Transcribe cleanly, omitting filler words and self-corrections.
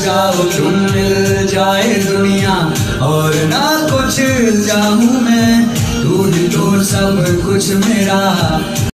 जाओ तुम, मिल जाए दुनिया और ना कुछ चाहूँ मैं, तू ही तो सब कुछ मेरा।